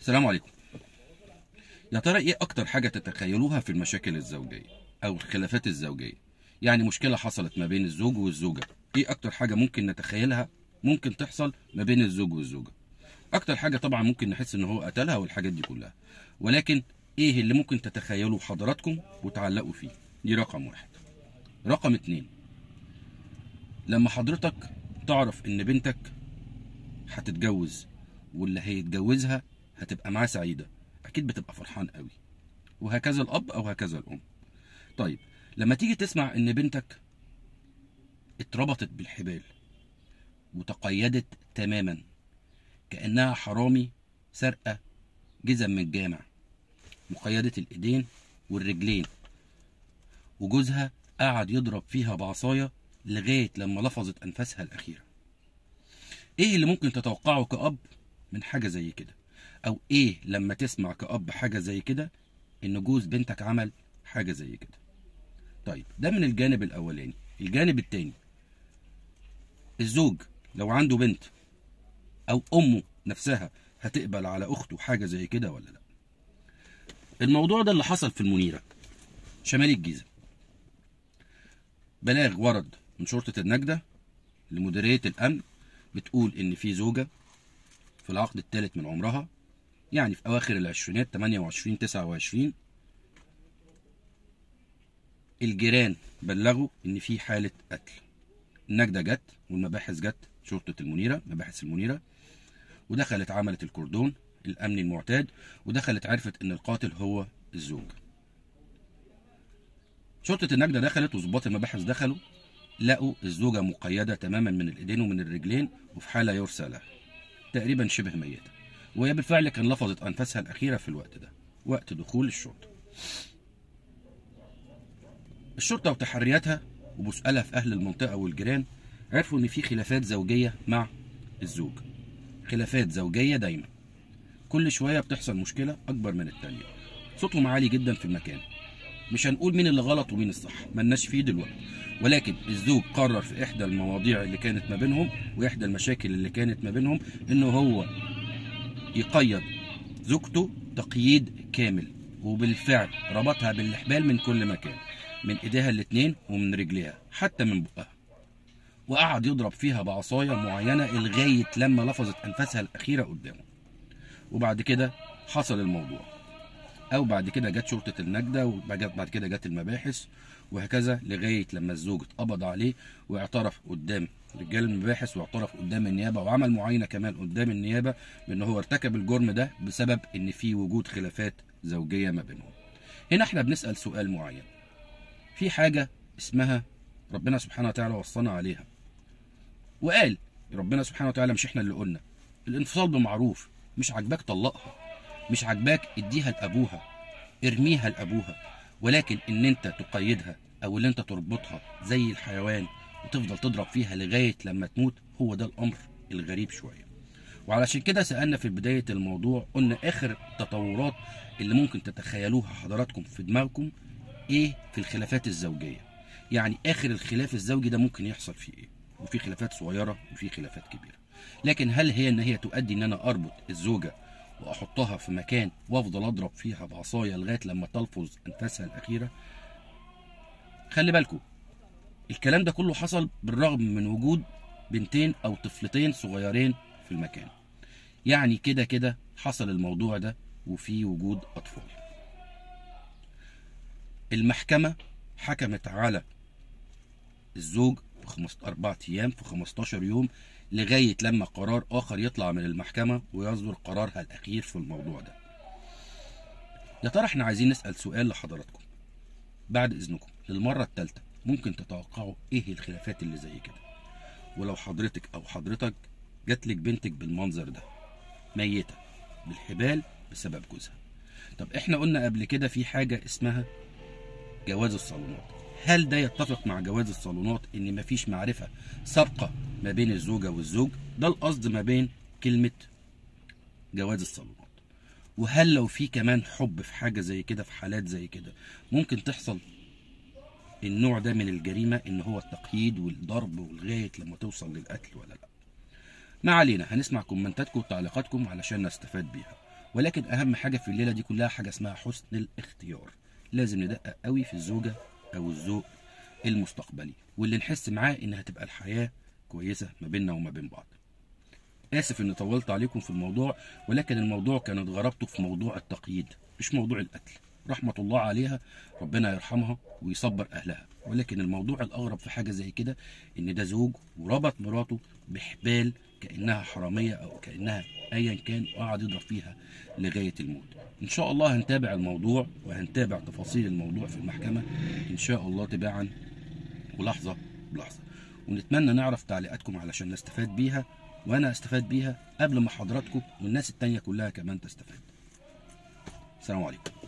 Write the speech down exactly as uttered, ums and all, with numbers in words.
السلام عليكم. يا ترى ايه اكتر حاجة تتخيلوها في المشاكل الزوجية او الخلافات الزوجية؟ يعني مشكلة حصلت ما بين الزوج والزوجة، ايه اكتر حاجة ممكن نتخيلها ممكن تحصل ما بين الزوج والزوجة؟ اكتر حاجة طبعا ممكن نحس ان هو قتلها والحاجات دي كلها، ولكن ايه اللي ممكن تتخيلوا حضراتكم وتعلقوا فيه؟ دي رقم واحد. رقم اتنين، لما حضرتك تعرف ان بنتك هتتجوز واللي هيتجوزها هتبقى معاه سعيدة، اكيد بتبقى فرحان قوي، وهكذا الاب او هكذا الام. طيب لما تيجي تسمع ان بنتك اتربطت بالحبال وتقيدت تماما كأنها حرامي سرقة جزم من الجامع، مقيدة الايدين والرجلين، وجوزها قعد يضرب فيها بعصاية لغاية لما لفظت انفاسها الاخيرة، ايه اللي ممكن تتوقعه كأب من حاجة زي كده؟ او ايه لما تسمع كأب حاجة زي كده ان جوز بنتك عمل حاجة زي كده؟ طيب ده من الجانب الاولاني. الجانب التاني، الزوج لو عنده بنت او امه نفسها هتقبل على اخته حاجة زي كده ولا لا؟ الموضوع ده اللي حصل في المنيرة شمال الجيزة. بلاغ ورد من شرطة النجدة لمديرية الامن بتقول ان في زوجة في العقد الثالث من عمرها، يعني في اواخر العشرينات ثمانية وعشرين تسعة وعشرين، الجيران بلغوا ان في حالة قتل. النجدة جت والمباحث جت، شرطة المنيرة مباحث المنيرة، ودخلت عملت الكردون الامني المعتاد، ودخلت عرفت ان القاتل هو الزوج. شرطة النجدة دخلت وظباط المباحث دخلوا، لقوا الزوجة مقيدة تماما من الايدين ومن الرجلين وفي حالة يرثى لها، تقريبا شبه ميتة، وهي بالفعل كان لفظت انفاسها الاخيرة في الوقت ده وقت دخول الشرطة. الشرطة وتحرياتها وبسألها في اهل المنطقة والجيران عرفوا ان في خلافات زوجية مع الزوج، خلافات زوجية دايما، كل شوية بتحصل مشكلة اكبر من التانية، صوتهم عالي جدا في المكان. مش هنقول مين اللي غلط ومين الصح، ملناش فيه دلوقتي، ولكن الزوج قرر في احدى المواضيع اللي كانت ما بينهم واحدى المشاكل اللي كانت ما بينهم انه هو يقيد زوجته تقييد كامل، وبالفعل ربطها بالحبال من كل مكان، من ايديها الاتنين ومن رجليها حتى من بقها، وقعد يضرب فيها بعصاية معينة لغاية لما لفظت انفاسها الاخيرة قدامه. وبعد كده حصل الموضوع، او بعد كده جت شرطة النجدة، وبعد كده جت المباحث، وهكذا لغاية لما الزوج اتقبض عليه واعترف قدام رجال المباحث واعترف قدام النيابة وعمل معاينة كمان قدام النيابة بان هو ارتكب الجرم ده بسبب ان في وجود خلافات زوجية ما بينهم. هنا احنا بنسأل سؤال معين، في حاجة اسمها ربنا سبحانه وتعالى وصانا عليها وقال ربنا سبحانه وتعالى، مش احنا اللي قلنا، الانفصال بمعروف، مش عاجباك طلقها، مش عاجباك اديها لابوها، ارميها لابوها، ولكن ان انت تقيدها او ان انت تربطها زي الحيوان وتفضل تضرب فيها لغايه لما تموت، هو ده الامر الغريب شويه. وعلشان كده سالنا في بدايه الموضوع، قلنا اخر التطورات اللي ممكن تتخيلوها حضراتكم في دماغكم ايه في الخلافات الزوجيه، يعني اخر الخلاف الزوجي ده ممكن يحصل فيه ايه، وفي خلافات صغيره وفي خلافات كبيره. لكن هل هي ان هي تؤدي ان انا اربط الزوجه واحطها في مكان وافضل اضرب فيها بعصايه لغايه لما تلفظ انفاسها الاخيره؟ خلي بالكم الكلام ده كله حصل بالرغم من وجود بنتين او طفلتين صغيرين في المكان، يعني كده كده حصل الموضوع ده وفي وجود اطفال. المحكمه حكمت على الزوج في أربعة ايام في خمستاشر يوم لغايه لما قرار اخر يطلع من المحكمه ويصدر قرارها الاخير في الموضوع ده. يا ترى احنا عايزين نسال سؤال لحضراتكم بعد اذنكم للمره الثالثه، ممكن تتوقعوا ايه الخلافات اللي زي كده؟ ولو حضرتك او حضرتك جاتلك بنتك بالمنظر ده ميته بالحبال بسبب جوزها، طب احنا قلنا قبل كده في حاجه اسمها جواز الصالونات، هل ده يتفق مع جواز الصالونات ان مفيش معرفه سابقه ما بين الزوجه والزوج؟ ده القصد ما بين كلمه جواز الصالونات. وهل لو في كمان حب في حاجه زي كده، في حالات زي كده ممكن تحصل النوع ده من الجريمه، ان هو التقييد والضرب ولغايه لما توصل للقتل ولا لا؟ ما علينا، هنسمع كومنتاتكم وتعليقاتكم علشان نستفاد بيها. ولكن اهم حاجه في الليله دي كلها حاجه اسمها حسن الاختيار. لازم ندقق قوي في الزوجه او الزوج المستقبلي، واللي نحس معاه ان هتبقى الحياه كويسه ما بيننا وما بين بعض. اسف اني طولت عليكم في الموضوع، ولكن الموضوع كانت غرابته في موضوع التقييد مش موضوع القتل. رحمه الله عليها، ربنا يرحمها ويصبر اهلها، ولكن الموضوع الاغرب في حاجه زي كده ان ده زوج وربط مراته بحبال كانها حراميه او كانها ايا كان، وقعد يضرب فيها لغايه الموت. ان شاء الله هنتابع الموضوع وهنتابع تفاصيل الموضوع في المحكمه ان شاء الله تباعا ولحظه بلحظه، ونتمنى نعرف تعليقاتكم علشان نستفاد بيها، وانا استفاد بيها قبل ما حضراتكم والناس التانية كلها كمان تستفاد. السلام عليكم.